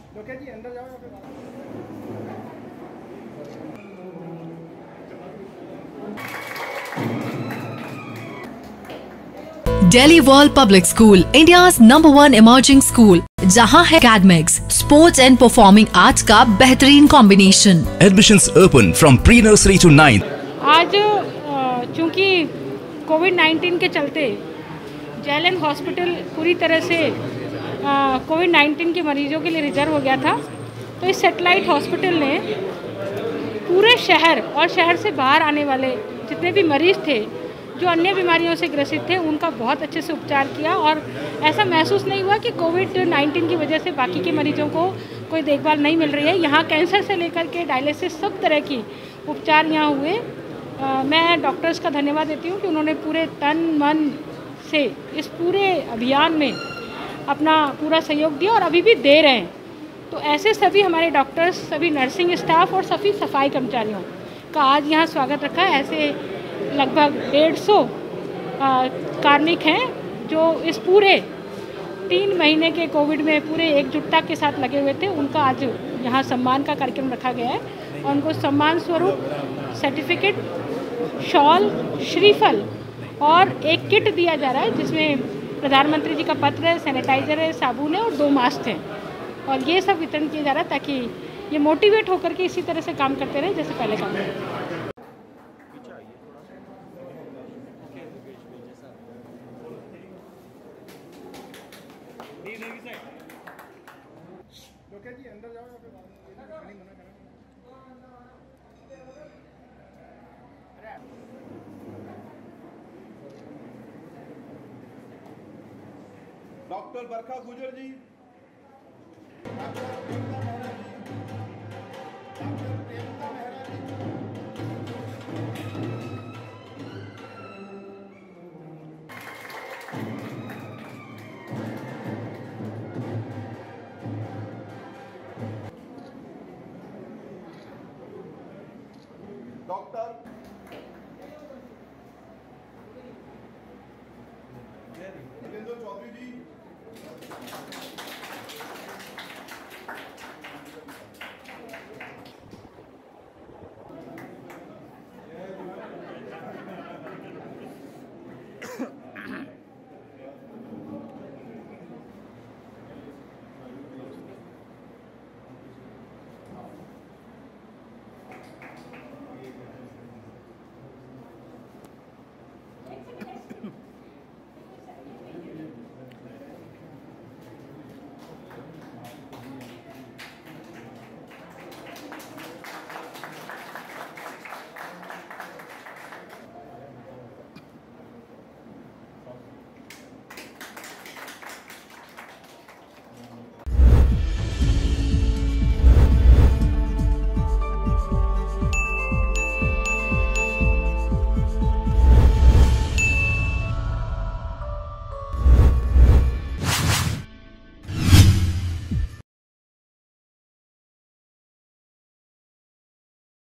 तो क्या जी अंदर जाओ या फिर Delhi World Public School, India's #1 emerging school, जहां है academics, sports and performing arts का बेहतरीन combination. Admissions open from pre-nursery to 9th. आज चूँकि कोविड-19 के चलते जेएलएन हॉस्पिटल पूरी तरह से कोविड-19 के मरीजों के लिए रिजर्व हो गया था, तो इस सैटेलाइट हॉस्पिटल ने पूरे शहर और शहर से बाहर आने वाले जितने भी मरीज़ थे जो अन्य बीमारियों से ग्रसित थे उनका बहुत अच्छे से उपचार किया और ऐसा महसूस नहीं हुआ कि कोविड-19 की वजह से बाकी के मरीजों को कोई देखभाल नहीं मिल रही है। यहाँ कैंसर से लेकर के डायलिसिस सब तरह की उपचार यहाँ हुए। मैं डॉक्टर्स का धन्यवाद देती हूँ कि उन्होंने पूरे तन मन से इस पूरे अभियान में अपना पूरा सहयोग दिया और अभी भी दे रहे हैं। तो ऐसे सभी हमारे डॉक्टर्स, सभी नर्सिंग स्टाफ और सभी सफाई कर्मचारियों का आज यहाँ स्वागत रखा है। ऐसे लगभग 150 कार्मिक हैं जो इस पूरे 3 महीने के कोविड में पूरे एकजुटता के साथ लगे हुए थे। उनका आज यहाँ सम्मान का कार्यक्रम रखा गया है और उनको सम्मान स्वरूप सर्टिफिकेट, शॉल, श्रीफल और एक किट दिया जा रहा है जिसमें प्रधानमंत्री जी का पत्र है, सैनिटाइज़र है, साबुन है और 2 मास्क हैं और ये सब वितरण किया जा रहा है ताकि ये मोटिवेट होकर के इसी तरह से काम करते रहे जैसे पहले काम करते हैं। तो क्या जी अंदर जाओ या फिर नहीं मना करें। डॉक्टर बरखा गुजर जी, डॉक्टर